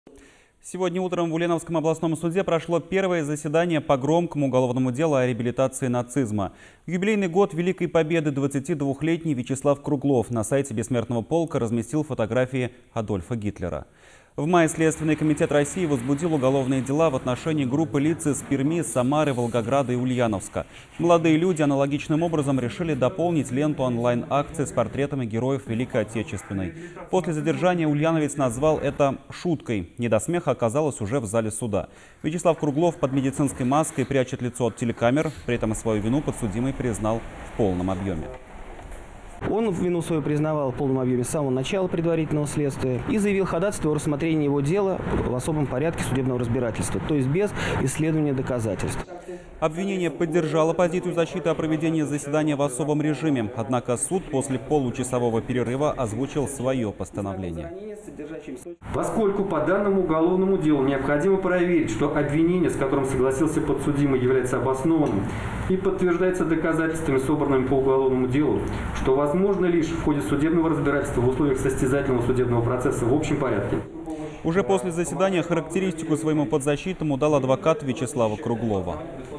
Сегодня утром в Ульяновском областном суде прошло первое заседание по громкому уголовному делу о реабилитации нацизма. В юбилейный год Великой Победы 22-летний Вячеслав Круглов на сайте Бессмертного полка разместил фотографии Адольфа Гитлера. В мае Следственный комитет России возбудил уголовные дела в отношении группы лиц из Перми, Самары, Волгограда и Ульяновска. Молодые люди аналогичным образом решили дополнить ленту онлайн-акции с портретами героев Великой Отечественной. После задержания ульяновец назвал это шуткой. Не до смеха оказалось уже в зале суда. Вячеслав Круглов под медицинской маской прячет лицо от телекамер, при этом свою вину подсудимый признал в полном объеме. Он вину свою признавал в полном объеме с самого начала предварительного следствия и заявил ходатайство о рассмотрении его дела в особом порядке судебного разбирательства, то есть без исследования доказательств. Обвинение поддержало позицию защиты о проведении заседания в особом режиме. Однако суд после получасового перерыва озвучил свое постановление. Поскольку по данному уголовному делу необходимо проверить, что обвинение, с которым согласился подсудимый, является обоснованным и подтверждается доказательствами, собранными по уголовному делу, что возможно лишь в ходе судебного разбирательства в условиях состязательного судебного процесса в общем порядке. Уже после заседания характеристику своему подзащитному дал адвокат Вячеслава Круглова.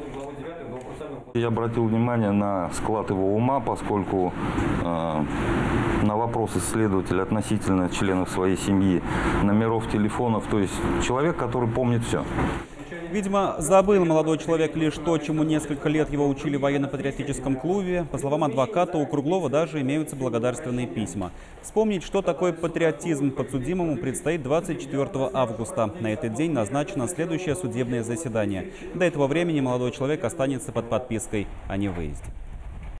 Я обратил внимание на склад его ума, поскольку на вопросы следователя относительно членов своей семьи, номеров телефонов, то есть человек, который помнит все. Видимо, забыл молодой человек лишь то, чему несколько лет его учили в военно-патриотическом клубе. По словам адвоката, у Круглова даже имеются благодарственные письма. Вспомнить, что такое патриотизм, подсудимому предстоит 24 августа. На этот день назначено следующее судебное заседание. До этого времени молодой человек останется под подпиской о невыезде.